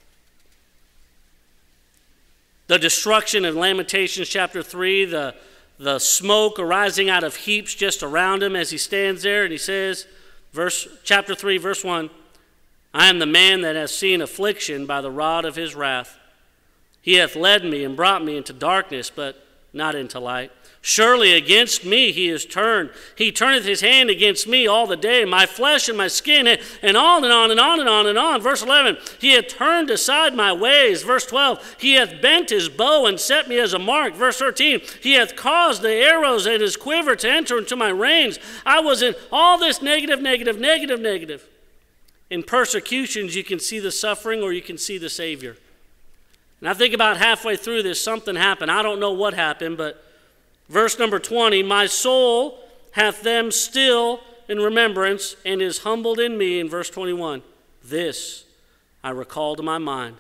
S4: The destruction of Lamentations chapter three, the, the smoke arising out of heaps just around him as he stands there, and he says, verse, chapter three, verse one, I am the man that has seen affliction by the rod of his wrath. He hath led me and brought me into darkness, but not into light. Surely against me he is turned. He turneth his hand against me all the day, my flesh and my skin, and on and on and on and on and on. Verse eleven, he hath turned aside my ways. Verse twelve, he hath bent his bow and set me as a mark. Verse thirteen, he hath caused the arrows in his quiver to enter into my reins. I was in all this negative, negative, negative, negative. In persecutions, you can see the suffering or you can see the Savior. And I think about halfway through this, something happened. I don't know what happened, but verse number twenty, my soul hath them still in remembrance and is humbled in me. In verse twenty-one, this I recall to my mind.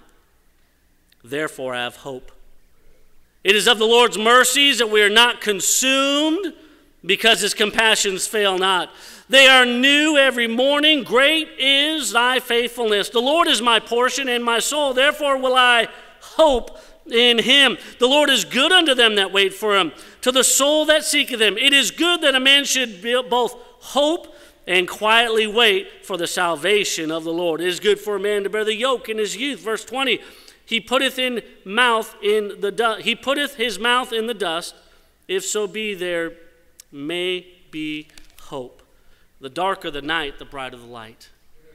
S4: Therefore I have hope. It is of the Lord's mercies that we are not consumed, because his compassions fail not. They are new every morning. Great is thy faithfulness. The Lord is my portion and my soul. Therefore will I hope in him. The Lord is good unto them that wait for him, to the soul that seeketh him. It is good that a man should both hope and quietly wait for the salvation of the Lord. It is good for a man to bear the yoke in his youth. Verse twenty, he putteth in mouth in the dust. He putteth his mouth in the dust. If so be there may be hope. The darker the night, the brighter the light.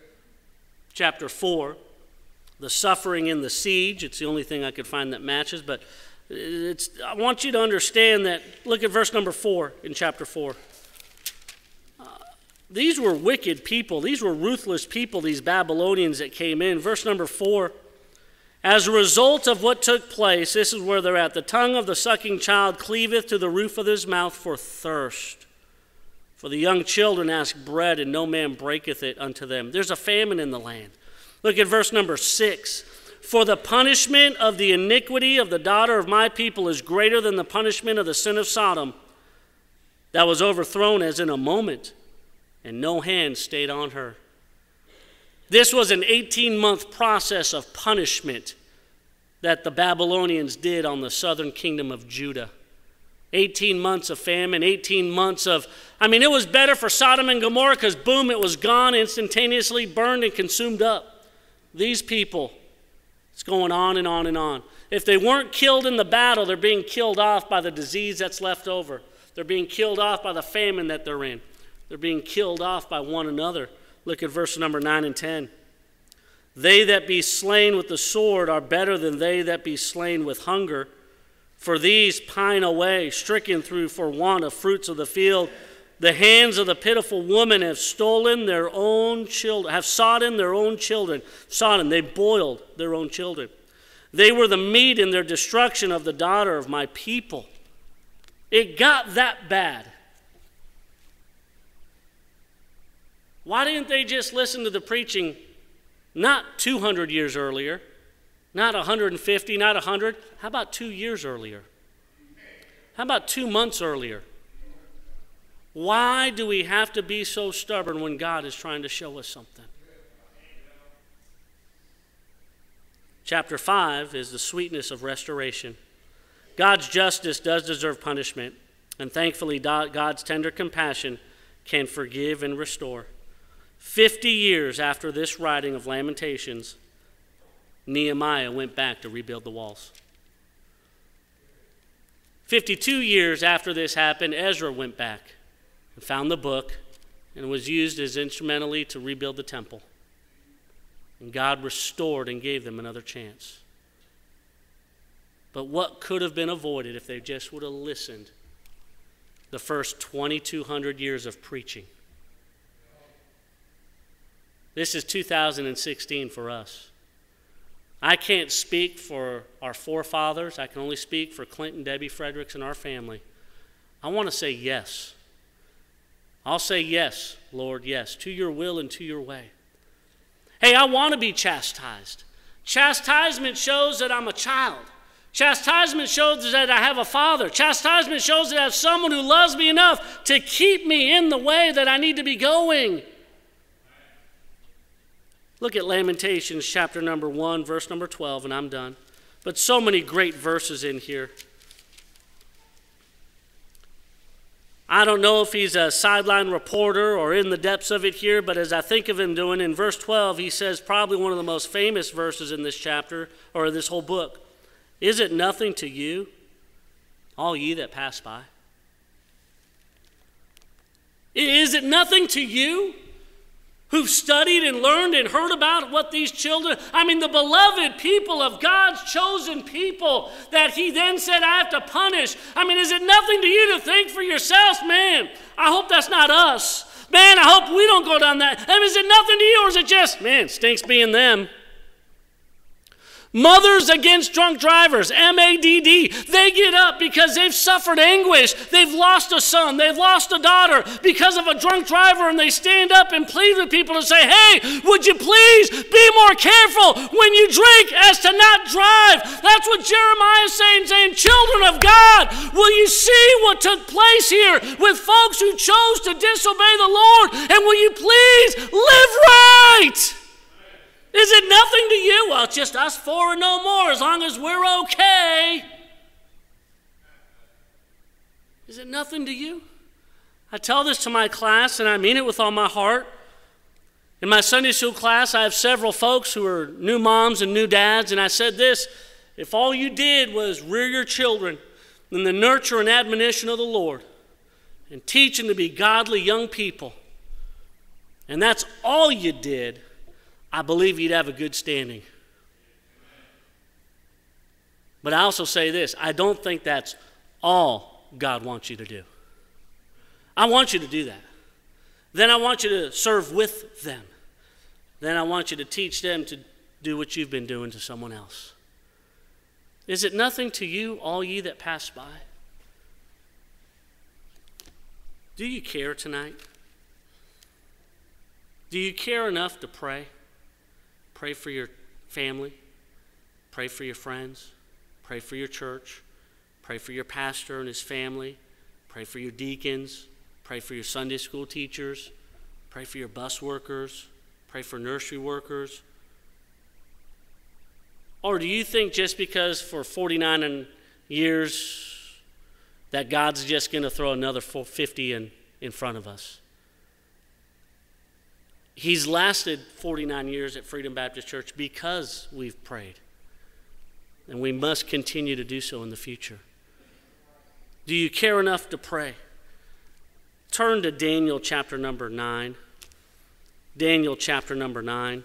S4: Chapter four, the suffering in the siege. It's the only thing I could find that matches, but it's, I want you to understand that. Look at verse number four in chapter four. Uh, these were wicked people. These were ruthless people, these Babylonians that came in. Verse number four, as a result of what took place, this is where they're at. The tongue of the sucking child cleaveth to the roof of his mouth for thirst. For the young children ask bread, and no man breaketh it unto them. There's a famine in the land. Look at verse number six. For the punishment of the iniquity of the daughter of my people is greater than the punishment of the sin of Sodom, that was overthrown as in a moment, and no hand stayed on her. This was an eighteen-month process of punishment that the Babylonians did on the southern kingdom of Judah. eighteen months of famine, eighteen months of, I mean, it was better for Sodom and Gomorrah because, boom, it was gone, instantaneously burned and consumed up. These people, it's going on and on and on. If they weren't killed in the battle, they're being killed off by the disease that's left over. They're being killed off by the famine that they're in. They're being killed off by one another. Look at verse number nine and ten. They that be slain with the sword are better than they that be slain with hunger. For these pine away, stricken through for want of fruits of the field. The hands of the pitiful woman have stolen their own children, have sodden their own children. Sodden, they boiled their own children. They were the meat in their destruction of the daughter of my people. It got that bad. Why didn't they just listen to the preaching not two hundred years earlier? Not one hundred fifty, not one hundred. How about two years earlier? How about two months earlier? Why do we have to be so stubborn when God is trying to show us something? Chapter five is the sweetness of restoration. God's justice does deserve punishment, and thankfully God's tender compassion can forgive and restore. Fifty years after this writing of Lamentations, Nehemiah went back to rebuild the walls. fifty-two years after this happened, Ezra went back and found the book and was used as instrumentally to rebuild the temple. And God restored and gave them another chance. But what could have been avoided if they just would have listened the first twenty-two hundred years of preaching? This is two thousand sixteen for us. I can't speak for our forefathers. I can only speak for Clinton, Debbie Fredericks, and our family. I want to say yes. I'll say yes, Lord, yes, to your will and to your way. Hey, I want to be chastised. Chastisement shows that I'm a child. Chastisement shows that I have a father. Chastisement shows that I have someone who loves me enough to keep me in the way that I need to be going. Look at Lamentations chapter number one, verse number twelve, and I'm done. But so many great verses in here. I don't know if he's a sideline reporter or in the depths of it here, but as I think of him doing, in verse twelve, he says probably one of the most famous verses in this chapter, or this whole book. Is it nothing to you, all ye that pass by? Is it nothing to you who've studied and learned and heard about what these children, I mean the beloved people of God's chosen people that he then said I have to punish. I mean, is it nothing to you to think for yourselves? Man, I hope that's not us. Man, I hope we don't go down that. I mean, is it nothing to you, or is it just, man, stinks being them? Mothers against drunk drivers, M A D D, they get up because they've suffered anguish. They've lost a son, they've lost a daughter because of a drunk driver, and they stand up and plead with people to say, hey, would you please be more careful when you drink as to not drive? That's what Jeremiah is saying, saying, children of God, will you see what took place here with folks who chose to disobey the Lord, and will you please live right? Is it nothing to you? Well, it's just us four and no more, as long as we're okay. Is it nothing to you? I tell this to my class, and I mean it with all my heart. In my Sunday school class, I have several folks who are new moms and new dads, and I said this: if all you did was rear your children in the nurture and admonition of the Lord and teach them to be godly young people, and that's all you did, I believe you'd have a good standing. But I also say this, I don't think that's all God wants you to do. I want you to do that. Then I want you to serve with them. Then I want you to teach them to do what you've been doing to someone else. Is it nothing to you, all ye that pass by? Do you care tonight? Do you care enough to pray? Pray for your family. Pray for your friends. Pray for your church. Pray for your pastor and his family. Pray for your deacons. Pray for your Sunday school teachers. Pray for your bus workers. Pray for nursery workers. Or do you think just because for forty-nine years that God's just going to throw another fifty in, in front of us? He's lasted forty-nine years at Freedom Baptist Church because we've prayed. And we must continue to do so in the future. Do you care enough to pray? Turn to Daniel chapter number nine. Daniel chapter number nine.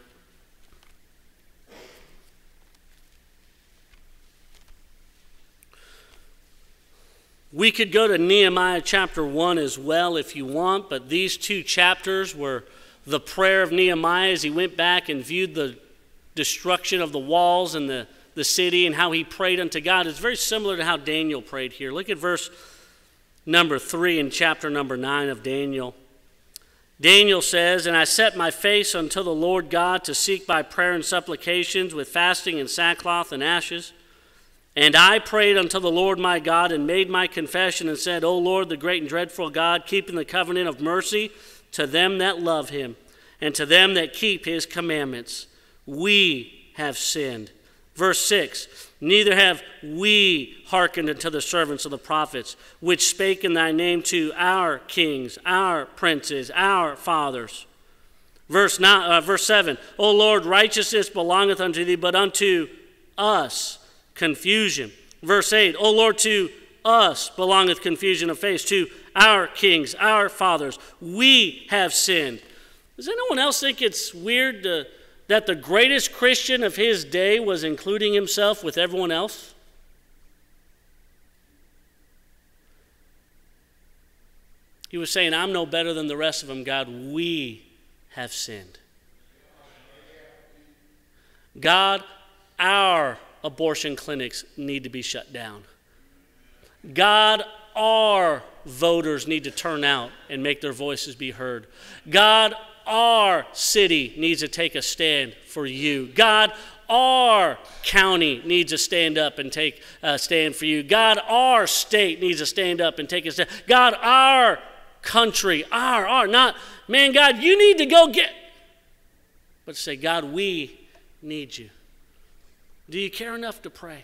S4: We could go to Nehemiah chapter one as well if you want, but these two chapters were the prayer of Nehemiah as he went back and viewed the destruction of the walls and the, the city and how he prayed unto God. It's very similar to how Daniel prayed here. Look at verse number three in chapter number nine of Daniel. Daniel says, and I set my face unto the Lord God to seek by prayer and supplications with fasting and sackcloth and ashes. And I prayed unto the Lord my God and made my confession and said, O Lord, the great and dreadful God, keeping the covenant of mercy to them that love him, and to them that keep his commandments. We have sinned. Verse six, neither have we hearkened unto the servants of the prophets, which spake in thy name to our kings, our princes, our fathers. Verse, nine, uh, verse seven, O Lord, righteousness belongeth unto thee, but unto us confusion. Verse eight, O Lord, to us belongeth confusion of face, to our kings, our fathers. We have sinned. Does anyone else think it's weird to, that the greatest Christian of his day was including himself with everyone else? He was saying, I'm no better than the rest of them, God. We have sinned. God, our abortion clinics need to be shut down. God, our voters need to turn out and make their voices be heard. God, our city needs to take a stand for you. God, our county needs to stand up and take a stand for you. God, our state needs to stand up and take a stand. God, our country, our, our, not, man, God, you need to go get, but say, God, we need you. Do you care enough to pray?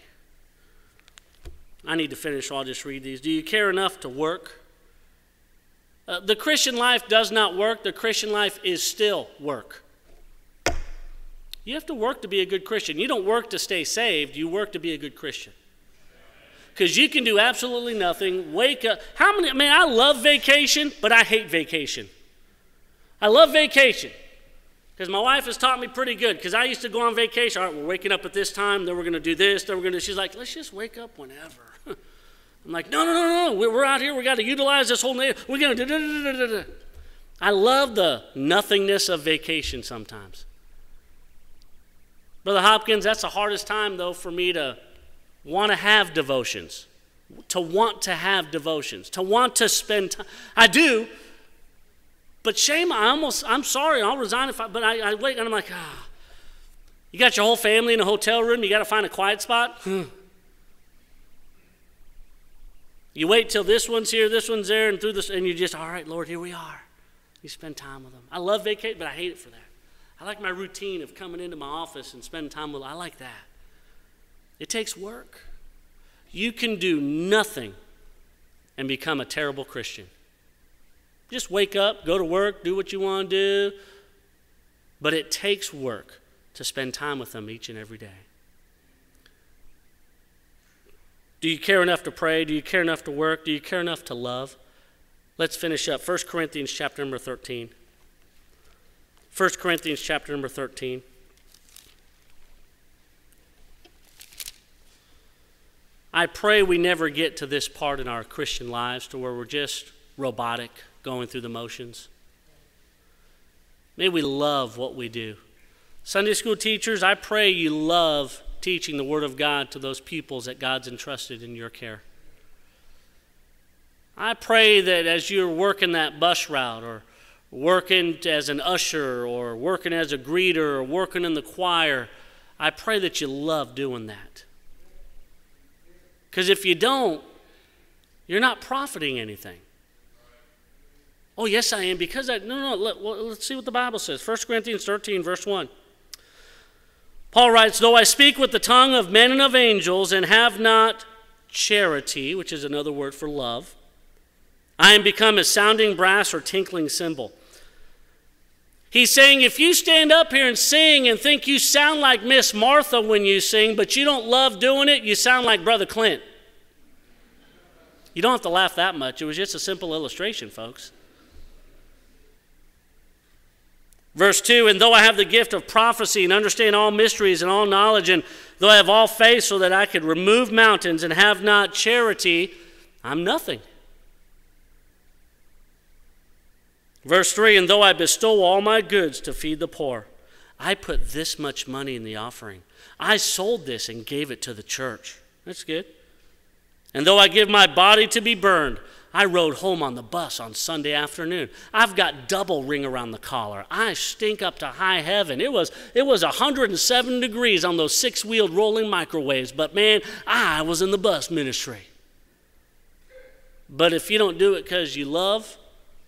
S4: I need to finish, so I'll just read these. Do you care enough to work? Uh, the Christian life does not work. The Christian life is still work. You have to work to be a good Christian. You don't work to stay saved. You work to be a good Christian. Because you can do absolutely nothing. Wake up. How many, man, I love vacation, but I hate vacation. I love vacation. Because my wife has taught me pretty good. Because I used to go on vacation. All right, we're waking up at this time. Then we're going to do this. Then we're going to. She's like, let's just wake up whenever. I'm like, no, no, no, no. We're out here. We got to utilize this whole neighborhood. We're going to do. I love the nothingness of vacation sometimes. Brother Hopkins, that's the hardest time though for me to want to have devotions, to want to have devotions, to want to spend time. I do. But shame, I almost, I'm sorry, I'll resign if I, but I, I wait and I'm like, ah, you got your whole family in a hotel room, you got to find a quiet spot? Hmm. You wait till this one's here, this one's there, and through this, and you just, all right, Lord, here we are. You spend time with them. I love vacation, but I hate it for that. I like my routine of coming into my office and spending time with them. I like that. It takes work. You can do nothing and become a terrible Christian. Just wake up, go to work, do what you want to do. But it takes work to spend time with them each and every day. Do you care enough to pray? Do you care enough to work? Do you care enough to love? Let's finish up. First Corinthians chapter number thirteen. First Corinthians chapter number thirteen. I pray we never get to this part in our Christian lives to where we're just robotic, going through the motions. May we love what we do. Sunday school teachers, I pray you love teaching the Word of God to those pupils that God's entrusted in your care. I pray that as you're working that bus route or working as an usher or working as a greeter or working in the choir, I pray that you love doing that. Because if you don't, you're not profiting anything. Oh, yes, I am, because I, no, no, let, well, let's see what the Bible says. First Corinthians thirteen, verse one. Paul writes, though I speak with the tongue of men and of angels and have not charity, which is another word for love, I am become as sounding brass or tinkling cymbal. He's saying if you stand up here and sing and think you sound like Miss Martha when you sing, but you don't love doing it, you sound like Brother Clint. You don't have to laugh that much. It was just a simple illustration, folks. Verse two, and though I have the gift of prophecy and understand all mysteries and all knowledge, and though I have all faith so that I could remove mountains and have not charity, I'm nothing. Verse three, and though I bestow all my goods to feed the poor, I put this much money in the offering. I sold this and gave it to the church. That's good. And though I give my body to be burned, I rode home on the bus on Sunday afternoon. I've got double ring around the collar. I stink up to high heaven. It was, it was one hundred seven degrees on those six-wheeled rolling microwaves, but man, I was in the bus ministry. But if you don't do it because you love,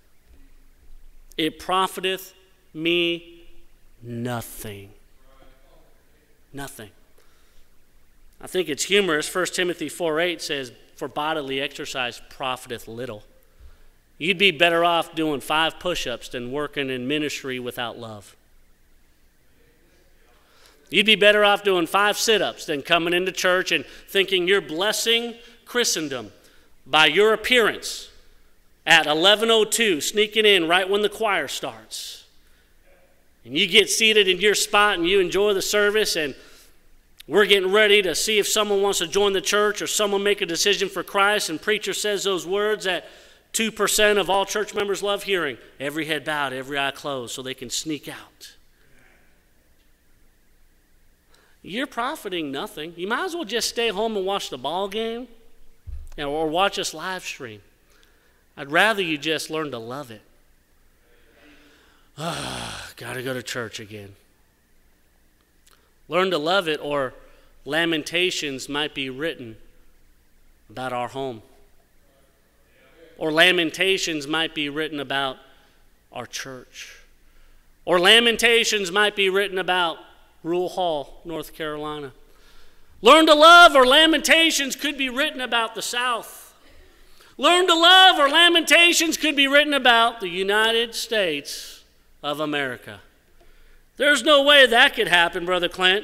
S4: it profiteth me nothing. Nothing. I think it's humorous. First Timothy four eight says, for bodily exercise profiteth little. You'd be better off doing five push-ups than working in ministry without love. You'd be better off doing five sit-ups than coming into church and thinking you're blessing Christendom. by your appearance at eleven oh two, sneaking in right when the choir starts. And you get seated in your spot and you enjoy the service, and we're getting ready to see if someone wants to join the church or someone make a decision for Christ, and preacher says those words that two percent of all church members love hearing. Every head bowed, every eye closed, so they can sneak out. You're profiting nothing. You might as well just stay home and watch the ball game, you know, or watch us live stream. I'd rather you just learn to love it. Ah, gotta go to church again. Learn to love it, or lamentations might be written about our home. Or lamentations might be written about our church. Or lamentations might be written about Rule Hall, North Carolina. Learn to love, or lamentations could be written about the South. Learn to love, or lamentations could be written about the United States of America. There's no way that could happen, Brother Clint.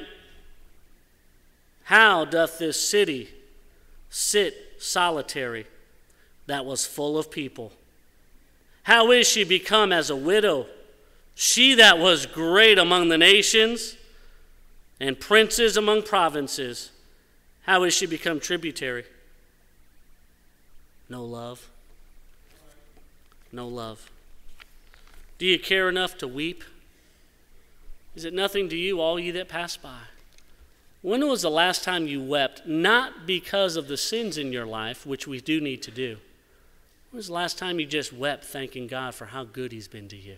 S4: How doth this city sit solitary that was full of people? How is she become as a widow, she that was great among the nations and princes among provinces? How is she become tributary? No love. No love. Do you care enough to weep? Is it nothing to you, all ye that pass by? When was the last time you wept, not because of the sins in your life, which we do need to do? When was the last time you just wept thanking God for how good he's been to you?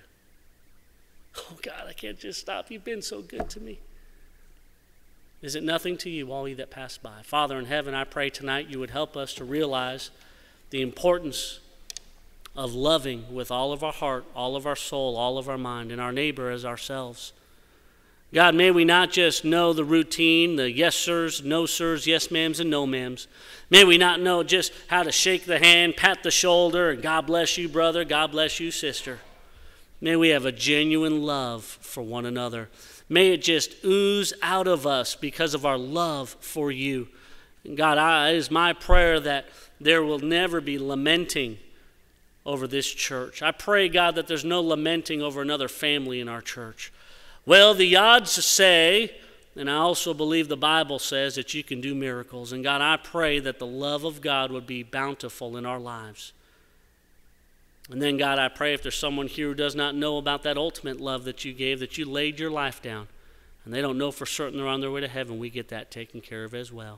S4: Oh God, I can't just stop. You've been so good to me. Is it nothing to you, all ye that pass by? Father in heaven, I pray tonight you would help us to realize the importance of loving with all of our heart, all of our soul, all of our mind, and our neighbor as ourselves. God, may we not just know the routine, the yes sirs, no sirs, yes ma'ams, and no ma'ams. May we not know just how to shake the hand, pat the shoulder, and God bless you, brother, God bless you, sister. May we have a genuine love for one another. May it just ooze out of us because of our love for you. And God, I, it is my prayer that there will never be lamenting over this church. I pray, God, that there's no lamenting over another family in our church. Well, the odds say, and I also believe the Bible says, that you can do miracles. And God, I pray that the love of God would be bountiful in our lives. And then, God, I pray if there's someone here who does not know about that ultimate love that you gave, that you laid your life down, and they don't know for certain they're on their way to heaven, we get that taken care of as well.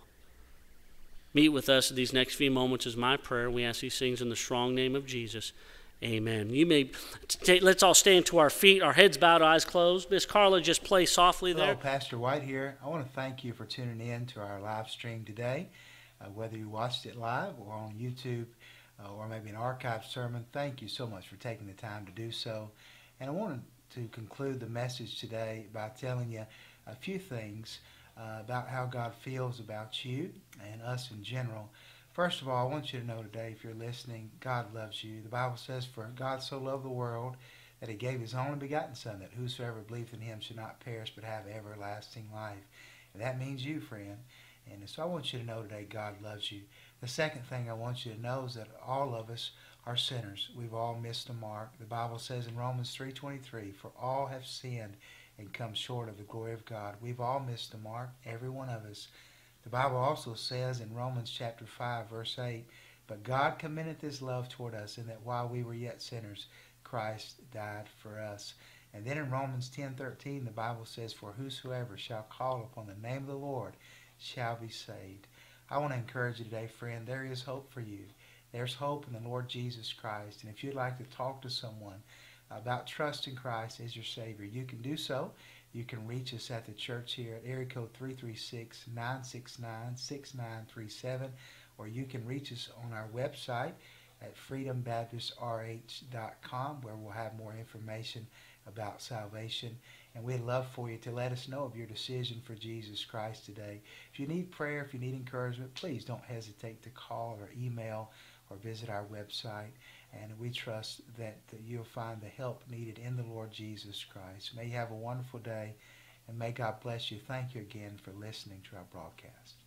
S4: Meet with us in these next few moments is my prayer. We ask these things in the strong name of Jesus. Amen. You may take, let's all stand to our feet, our heads bowed, eyes closed. Miss Carla, just play softly there.
S2: Hello, Pastor White here. I want to thank you for tuning in to our live stream today. Uh, whether you watched it live or on YouTube uh, or maybe an archived sermon, thank you so much for taking the time to do so. And I wanted to conclude the message today by telling you a few things uh, about how God feels about you and us in general. First of all, I want you to know today, if you're listening, God loves you. The Bible says, for God so loved the world that he gave his only begotten Son, that whosoever believeth in him should not perish but have everlasting life. And that means you, friend. And so I want you to know today, God loves you. The second thing I want you to know is that all of us are sinners. We've all missed the mark. The Bible says in Romans three twenty-three, for all have sinned and come short of the glory of God. We've all missed the mark, every one of us. The Bible also says in Romans chapter five, verse eight, but God commendeth his love toward us, in that while we were yet sinners, Christ died for us. And then in Romans ten thirteen, the Bible says, for whosoever shall call upon the name of the Lord shall be saved. I want to encourage you today, friend, there is hope for you. There's hope in the Lord Jesus Christ. And if you'd like to talk to someone about trusting Christ as your Savior, you can do so. You can reach us at the church here at area code three three six, nine six nine, six nine three seven, or you can reach us on our website at freedom baptist r h dot com, where we'll have more information about salvation. And we'd love for you to let us know of your decision for Jesus Christ today. If you need prayer, if you need encouragement, please don't hesitate to call or email or visit our website. And we trust that you'll find the help needed in the Lord Jesus Christ. May you have a wonderful day, and may God bless you. Thank you again for listening to our broadcast.